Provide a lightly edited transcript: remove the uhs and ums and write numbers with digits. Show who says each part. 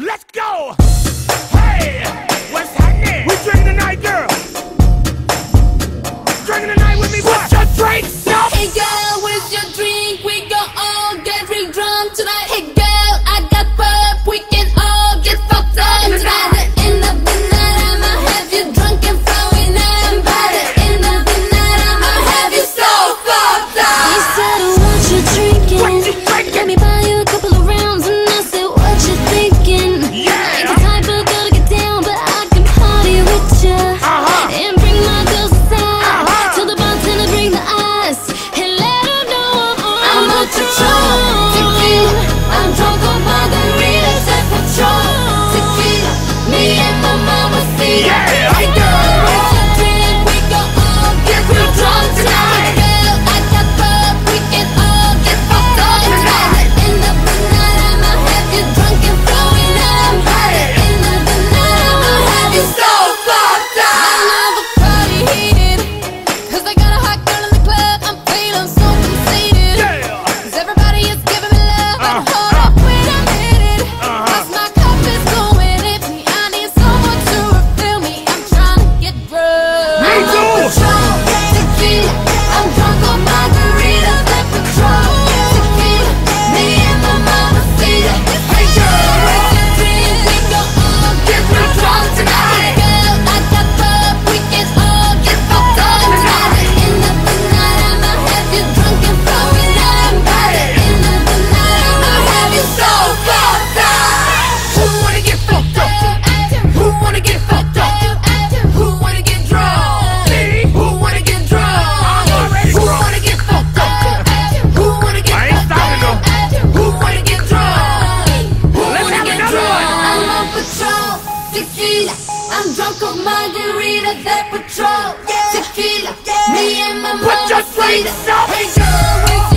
Speaker 1: Let's go! Hey! What's happening? We drinking tonight, girl! Drinking tonight with me, put your drinks up!
Speaker 2: Hey girl, where's your drink? We gon' all get real drunk tonight. Hey girl, I got pub, we can all get fucked up tonight. At the end of the night, I'ma have you drunk and flowing out. By the end of the night, I'ma have you so fucked up. He said, what you drinking?
Speaker 1: What you drinking?
Speaker 2: Let me buy you a couple of rounds. And I said, what you thinking?
Speaker 1: Yeah!
Speaker 2: I ain't the type of girl to get down, but I can party with ya. And bring my girls aside. Tell the bartender bring the ice. And let her know I'm on Patron Tequila. I'm drunk on margaritas and Patron Tequila. Me and my mama see.
Speaker 1: Yeah!
Speaker 2: Hey girl, where's your drink? We gon' all get real drunk tonight. Girl, I got pub, we can all get fucked up tonight. At the end of the night, I'ma have you drunk and flowing out. By the end of the night, I'ma have you so fucked up. I love a party heated, 'cause I got a hot girl in the club. I'm feeling so conceited,
Speaker 1: Yeah!
Speaker 2: 'cause everybody is giving me love. But hold up, wait a minute, 'cause my cup is going empty. I need someone to refill me. I'm trying to get drunk.
Speaker 1: Me too.
Speaker 2: Patron Tequila. I'm drunk on margaritas and Patron Tequila. Me and my mama see it. Hey girl, where's your drink? We gon' all get real drunk tonight. Girl, I got pub, we can all get fucked up tonight. At the end of the night, I'ma have you drunk and flowing out. By the end of the night, I'ma have you so fucked up.
Speaker 1: Who wanna get fucked up? Who wanna get fucked up?
Speaker 2: Who wanna get drunk?
Speaker 1: Me?
Speaker 2: Who wanna get drunk?
Speaker 1: I'm already
Speaker 2: Who
Speaker 1: drunk.
Speaker 2: wanna get fucked up? Who wanna get
Speaker 1: I ain't stopping though.
Speaker 2: Who wanna get drunk? Who
Speaker 1: Let's
Speaker 2: wanna
Speaker 1: have
Speaker 2: get
Speaker 1: another
Speaker 2: drunk?
Speaker 1: one.
Speaker 2: I'm on Patron Tequila. I'm drunk on margarita, that Patron Tequila. Me and my
Speaker 1: Put
Speaker 2: mama
Speaker 1: your
Speaker 2: see
Speaker 1: drinks
Speaker 2: it.
Speaker 1: up.
Speaker 2: Hey girl, where's